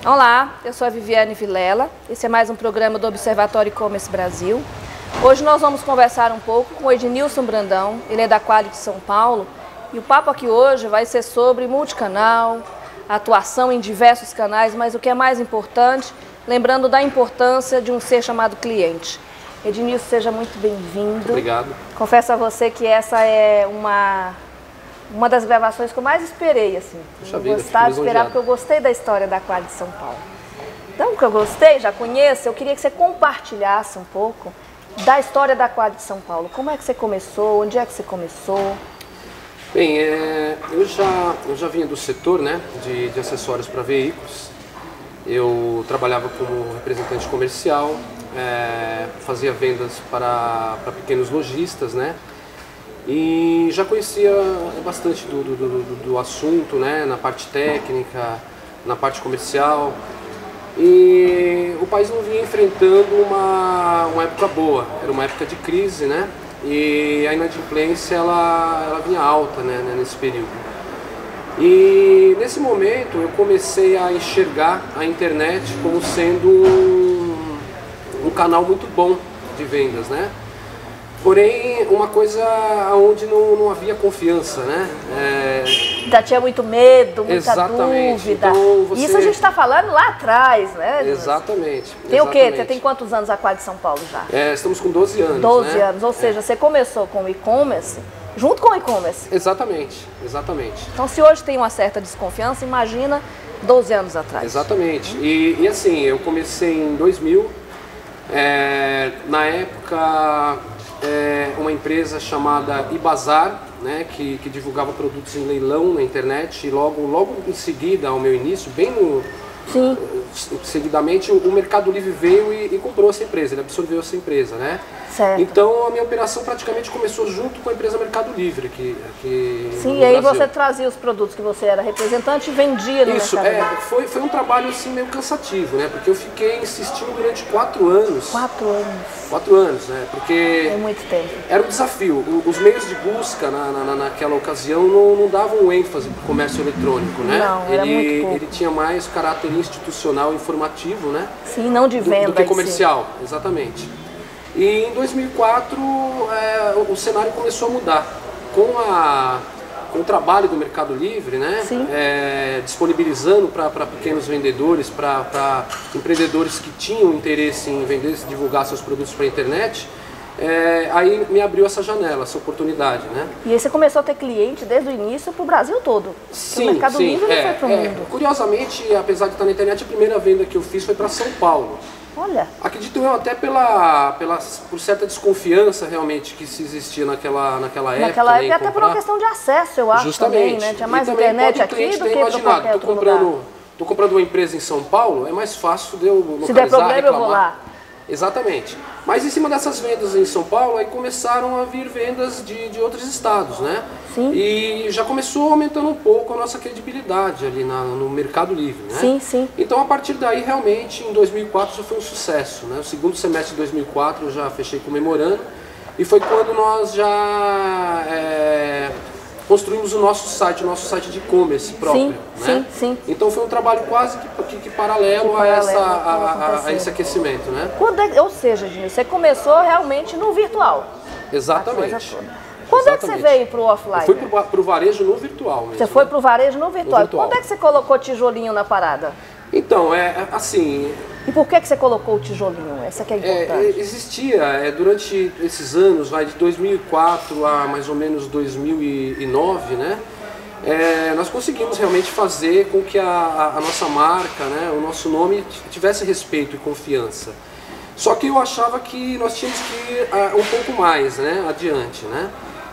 Olá, eu sou a Viviane Vilela, esse é mais um programa do Observatório E-Commerce Brasil. Hoje nós vamos conversar um pouco com o Ednilson Brandão, ele é da Quality São Paulo, e o papo aqui hoje vai ser sobre multicanal, atuação em diversos canais, mas o que é mais importante, lembrando da importância de um ser chamado cliente. Ednilson, seja muito bem-vindo. Obrigado. Confesso a você que essa é uma das gravações que eu mais esperei, assim. Gostava de esperar, porque eu gostei da história da Quality São Paulo. Então, que eu gostei, já conheço, eu queria que você compartilhasse um pouco da história da Quality São Paulo. Como é que você começou? Onde é que você começou? Bem, eu já vinha do setor, né, de acessórios para veículos. Eu trabalhava como representante comercial, fazia vendas para pequenos lojistas, né? E já conhecia bastante do assunto, né, na parte técnica, na parte comercial. E o país não vinha enfrentando uma época boa, era uma época de crise, né? E a inadimplência ela vinha alta, né, nesse período. E nesse momento eu comecei a enxergar a internet como sendo um canal muito bom de vendas, né? Porém, uma coisa onde não havia confiança, né? Já tinha muito medo, muita exatamente. dúvida. Então, Isso a gente está falando lá atrás, né? Exatamente. Tem o quê? Você tem quantos anos a Quality São Paulo já? Estamos com 12 anos, 12 né? anos, ou seja, você começou com o e-commerce, junto com o e-commerce. Exatamente, exatamente. Então, se hoje tem uma certa desconfiança, imagina 12 anos atrás. Exatamente. E assim, eu comecei em 2000, na época... uma empresa chamada Ibazar, né, que divulgava produtos em leilão na internet, e logo em seguida, ao meu início, seguidamente, o Mercado Livre veio e comprou essa empresa, ele absorveu essa empresa, né? Certo. Então a minha operação praticamente começou junto com a empresa Mercado Livre aqui Sim, e aí você trazia os produtos que você era representante e vendia no Isso, Mercado Livre. foi um trabalho assim meio cansativo, né? Porque eu fiquei insistindo durante 4 anos. 4 anos. 4 anos, né? Porque é muito tempo. Era um desafio. Os meios de busca naquela ocasião não davam ênfase para o comércio eletrônico, né? Não, era muito pouco. Ele tinha mais caráter institucional, informativo, né? Sim, não de venda. Do que comercial, exatamente. E em 2004 o cenário começou a mudar. Com o trabalho do Mercado Livre, né? Disponibilizando para pequenos vendedores, para empreendedores que tinham interesse em vender, divulgar seus produtos para a internet, aí me abriu essa janela, essa oportunidade, né? E aí você começou a ter cliente desde o início para o Brasil todo? Sim, o Mercado Livre não foi para o mundo? Curiosamente, apesar de estar na internet, a primeira venda que eu fiz foi para São Paulo. Olha. Acredito eu até por certa desconfiança realmente que se existia naquela época. Naquela época, até por uma questão de acesso, eu acho. Justamente. Também, né? Tinha mais internet aqui do que para qualquer outro lugar. Estou comprando uma empresa em São Paulo, é mais fácil de eu localizar, se der problema, reclamar. eu vou lá. Exatamente. Mas em cima dessas vendas em São Paulo, aí começaram a vir vendas de outros estados, né? Sim. E já começou aumentando um pouco a nossa credibilidade ali no Mercado Livre, né? Sim, sim. Então, a partir daí, realmente, em 2004 já foi um sucesso, né? O segundo semestre de 2004 eu já fechei comemorando, e foi quando nós já construímos o nosso site de e-commerce próprio, né? Sim. Então foi um trabalho quase que paralelo a esse aquecimento, né? Ou seja, Ednilson, você começou realmente no virtual. Exatamente. Quando é que você veio para o offline? Eu fui para o varejo no virtual mesmo. Você foi para o varejo no virtual. Quando é que você colocou tijolinho na parada? Então, assim... E por que você colocou o tijolinho? Essa que é importante. Existia, durante esses anos, de 2004 a mais ou menos 2009, né? Nós conseguimos realmente fazer com que a nossa marca, né, o nosso nome tivesse respeito e confiança. Só que eu achava que nós tínhamos que ir um pouco mais, né, adiante, né?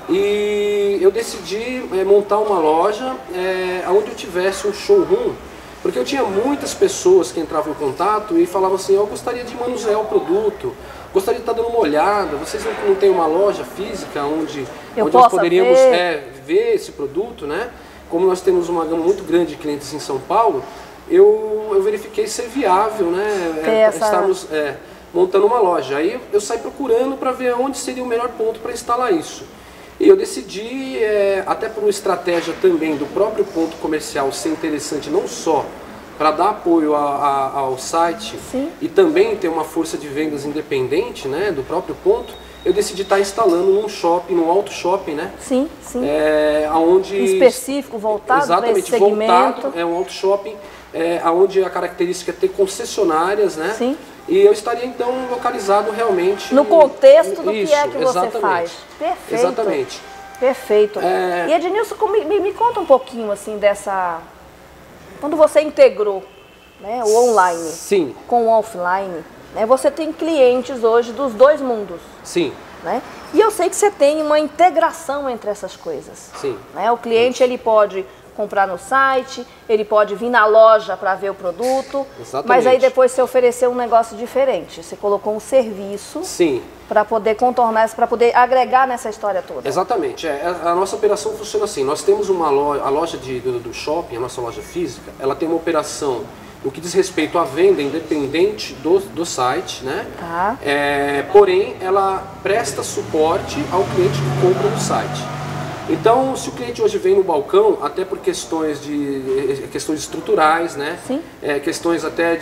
E eu decidi montar uma loja onde eu tivesse um showroom, porque eu tinha muitas pessoas que entravam em contato e falavam assim: eu gostaria de manusear o produto, gostaria de estar dando uma olhada, vocês não têm uma loja física onde nós poderíamos ver esse produto, né? Como nós temos uma gama muito grande de clientes em São Paulo, eu verifiquei ser viável, né? Estarmos montando uma loja. Aí eu saí procurando para ver onde seria o melhor ponto para instalar isso. E eu decidi, até por uma estratégia também do próprio ponto comercial ser interessante não só para dar apoio ao site Sim. e também ter uma força de vendas independente, né, do próprio ponto, eu decidi estar instalando num shopping, num auto shopping, né? Sim, sim. Onde específico, voltado para esse segmento. Voltado, é um auto shopping, onde a característica é ter concessionárias, né? Sim. E eu estaria então localizado realmente... No contexto do isso, que é que você exatamente. faz. Perfeito. Exatamente. Perfeito. E Ednilson, me conta um pouquinho assim dessa... Quando você integrou, né, o online Sim. com o offline, né, você tem clientes hoje dos dois mundos. Sim. Né? E eu sei que você tem uma integração entre essas coisas. Sim. Né? O cliente ele pode comprar no site, ele pode vir na loja para ver o produto, Exatamente. mas aí depois você ofereceu um negócio diferente. Você colocou um serviço para poder contornar, para poder agregar nessa história toda. Exatamente. A nossa operação funciona assim. Nós temos uma loja, a loja do shopping, a nossa loja física, ela tem uma operação no que diz respeito à venda independente do site, né? Tá. Porém, ela presta suporte ao cliente que compra no site. Então, se o cliente hoje vem no balcão, até por questões estruturais, né? Sim. Questões até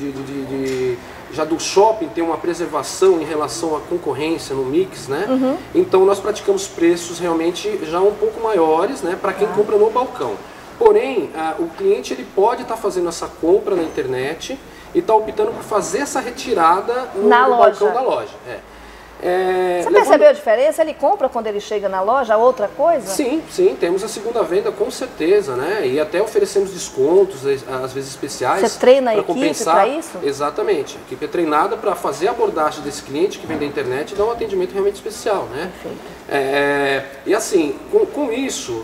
já do shopping ter uma preservação em relação à concorrência no mix, né? Uhum. Então, nós praticamos preços realmente já um pouco maiores, né? Para quem compra no balcão. Porém, o cliente ele pode estar fazendo essa compra na internet e está optando por fazer essa retirada no balcão da loja. Você percebeu a diferença? Ele compra quando ele chega na loja outra coisa? Sim, sim, temos a segunda venda com certeza, né? E até oferecemos descontos, às vezes especiais. Você treina a equipe compensar. para isso? Exatamente. A equipe é treinada para fazer a abordagem desse cliente que vem da internet e dar um atendimento realmente especial, né? Perfeito. E assim, com isso,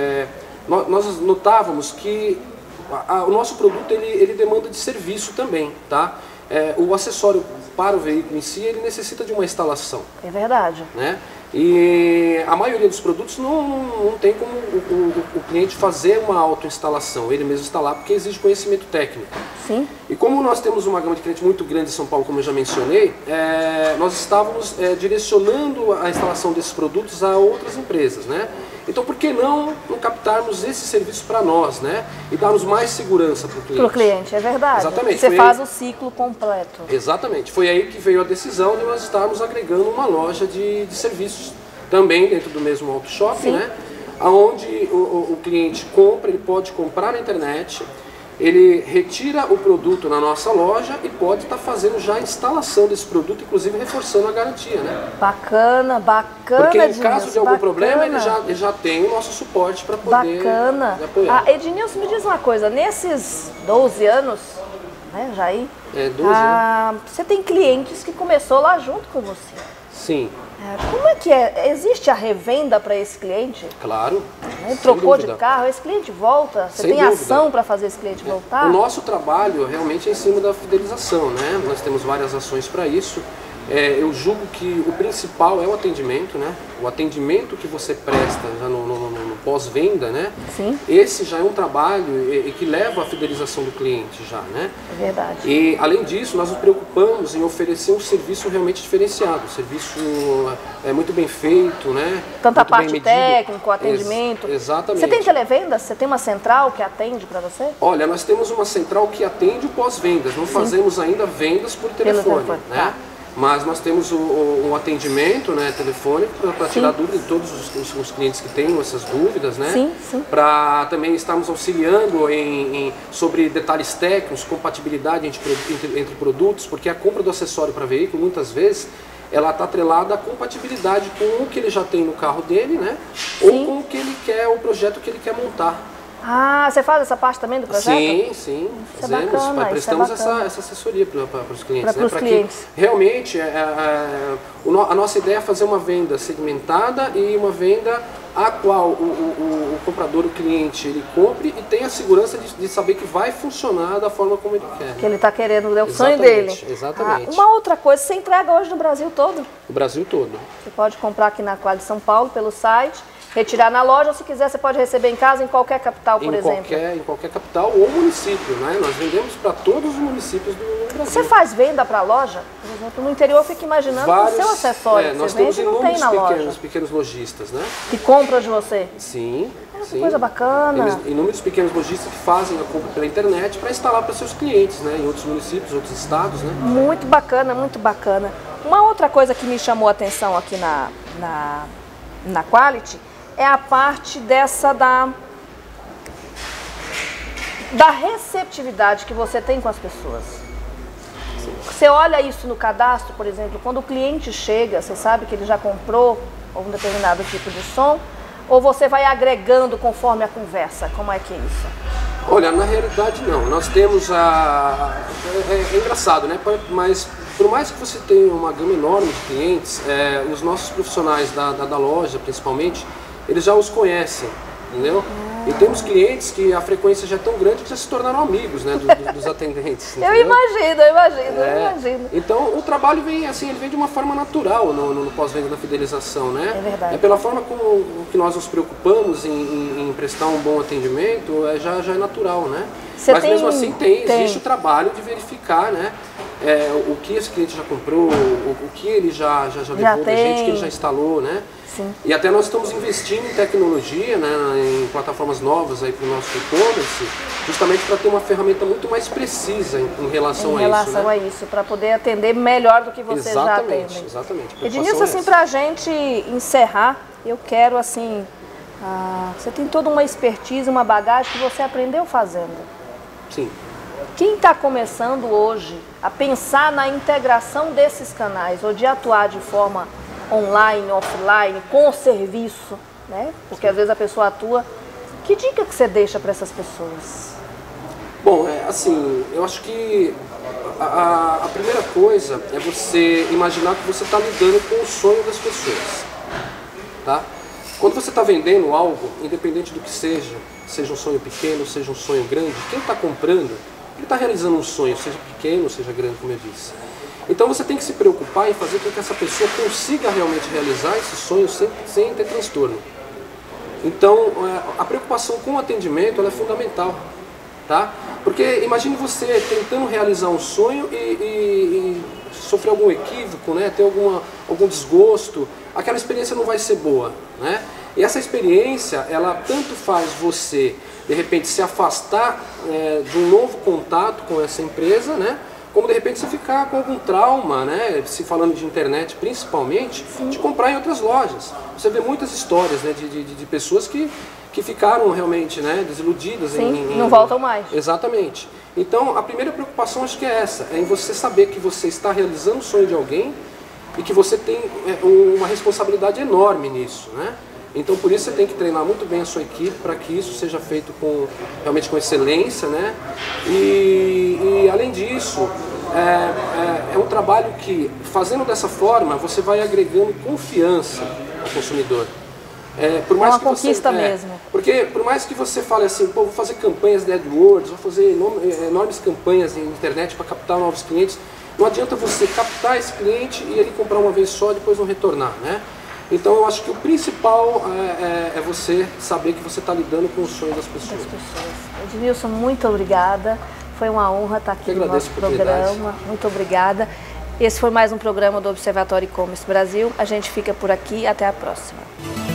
nós notávamos que o nosso produto ele demanda de serviço também, tá? O acessório para o veículo em si, ele necessita de uma instalação. É verdade. Né? E a maioria dos produtos não tem como o cliente fazer uma autoinstalação, ele mesmo instalar, porque exige conhecimento técnico. Sim. E como nós temos uma gama de clientes muito grande em São Paulo, como eu já mencionei, nós estávamos direcionando a instalação desses produtos a outras empresas, né? Então, por que não captarmos esse serviço para nós, né? E darmos mais segurança para o cliente? Para o cliente, é verdade. Exatamente. Você faz o ciclo completo. Exatamente. Foi aí que veio a decisão de nós estarmos agregando uma loja de serviços também dentro do mesmo auto shopping, né? Onde o cliente compra, ele pode comprar na internet, ele retira o produto na nossa loja e pode estar fazendo já a instalação desse produto, inclusive reforçando a garantia, né? Bacana, bacana. Porque em caso de algum problema, ele já tem o nosso suporte para poder apoiar. Ednilson, me diz uma coisa, nesses 12 anos, né, já aí, 12 anos. Você tem clientes que começou lá junto com você. Sim. Como é que é? Existe a revenda para esse cliente? Claro. Ele trocou de carro, esse cliente volta? Você tem ação para fazer esse cliente voltar? O nosso trabalho realmente é em cima da fidelização, né? Nós temos várias ações para isso. Eu julgo que o principal é o atendimento, né? O atendimento que você presta já no pós-venda, né? Sim. Esse já é um trabalho que leva à fidelização do cliente já, né? É verdade. E além disso, nós nos preocupamos em oferecer um serviço realmente diferenciado, um serviço muito bem feito, né? Tanto a parte técnica, o atendimento. Exatamente. Você tem televendas? Você tem uma central que atende para você? Olha, nós temos uma central que atende o pós-vendas, não fazemos ainda vendas por telefone, né? Tá. Mas nós temos um atendimento, né, telefônico para tirar dúvidas de todos os clientes que tenham essas dúvidas, né? Sim, sim. Para também estarmos auxiliando sobre detalhes técnicos, compatibilidade entre produtos, porque a compra do acessório para veículo, muitas vezes, ela está atrelada à compatibilidade com o que ele já tem no carro dele, né? Ou com o que ele quer, o projeto que ele quer montar. Você faz essa parte também do projeto? Sim, isso fazemos, bacana, prestamos essa assessoria para os clientes. Para os clientes. Que realmente a nossa ideia é fazer uma venda segmentada e uma venda a qual o comprador, o cliente, ele compre e tenha a segurança de saber que vai funcionar da forma como ele quer. Que ele está querendo, é o sonho dele. Exatamente. Uma outra coisa, você entrega hoje no Brasil todo? O Brasil todo. Você pode comprar aqui na Quali São Paulo pelo site Retirar na loja, ou se quiser você pode receber em casa, em qualquer capital, por exemplo. Em qualquer capital ou município, né? Nós vendemos para todos os municípios do Brasil. Você faz venda para a loja? Por exemplo, no interior eu fico imaginando o seu acessório que nós você temos vende não tem na loja. pequenos lojistas, né? Que compram de você? Sim. Que coisa bacana. Inúmeros pequenos lojistas que fazem a compra pela internet para instalar para seus clientes, né? Em outros municípios, outros estados, né? Muito bacana, muito bacana. Uma outra coisa que me chamou a atenção aqui na Quality é a parte da receptividade que você tem com as pessoas. Você olha isso no cadastro, por exemplo, quando o cliente chega, você sabe que ele já comprou algum determinado tipo de som, ou você vai agregando conforme a conversa? Como é que é isso? Olha, na realidade não. Nós temos é engraçado, né? Mas por mais que você tenha uma gama enorme de clientes, os nossos profissionais da loja, principalmente, eles já os conhecem, entendeu? E temos clientes que a frequência já é tão grande que já se tornaram amigos, né, dos atendentes. Eu imagino. Então o trabalho vem assim, ele vem de uma forma natural no pós-venda, na fidelização, né? É verdade. Pela forma como que nós nos preocupamos em prestar um bom atendimento, já é natural, né? Mas mesmo assim existe o trabalho de verificar, né? O que esse cliente já comprou, o que ele já levou da gente, o que ele já instalou, né? Sim. E até nós estamos investindo em tecnologia, né, em plataformas novas aí para o nosso e-commerce, justamente para ter uma ferramenta muito mais precisa em relação a isso. Em relação a isso, para poder atender melhor do que você já atende. Exatamente. Ednilson, assim, para a gente encerrar, eu quero assim, você tem toda uma expertise, uma bagagem que você aprendeu fazendo. Sim. Quem está começando hoje a pensar na integração desses canais, ou de atuar de forma online, offline, com o serviço, né? Porque às vezes a pessoa atua. Que dica que você deixa para essas pessoas? Bom, assim, eu acho que a primeira coisa é você imaginar que você está lidando com o sonho das pessoas, tá? Quando você está vendendo algo, independente do que seja um sonho pequeno, seja um sonho grande, quem está comprando, ele está realizando um sonho, seja pequeno, seja grande, como eu disse. Então você tem que se preocupar em fazer com que essa pessoa consiga realmente realizar esse sonho sem ter transtorno. Então a preocupação com o atendimento ela é fundamental, tá? Porque imagine você tentando realizar um sonho e sofrer algum equívoco, né? Ter algum desgosto, aquela experiência não vai ser boa, né? E essa experiência, ela tanto faz você, de repente, se afastar de um novo contato com essa empresa, né? Como de repente você ficar com algum trauma, né? Se falando de internet principalmente, sim, de comprar em outras lojas. Você vê muitas histórias, né? de pessoas que ficaram realmente, né? Desiludidas. Sim, não voltam mais. Exatamente. Então a primeira preocupação acho que é essa, é em você saber que você está realizando o sonho de alguém e que você tem uma responsabilidade enorme nisso, né? Então por isso você tem que treinar muito bem a sua equipe para que isso seja feito realmente com excelência, né? E além disso, é um trabalho que, fazendo dessa forma, você vai agregando confiança ao consumidor. Por mais uma conquista mesmo. Porque por mais que você fale assim, pô, vou fazer campanhas de AdWords, vou fazer enormes campanhas na internet para captar novos clientes, não adianta você captar esse cliente e ele comprar uma vez só e depois não retornar, né? Então eu acho que o principal é você saber que você está lidando com os sonhos das pessoas. Ednilson, muito obrigada. Foi uma honra estar aqui no nosso programa. Muito obrigada. Esse foi mais um programa do Observatório E-Commerce Brasil. A gente fica por aqui. Até a próxima.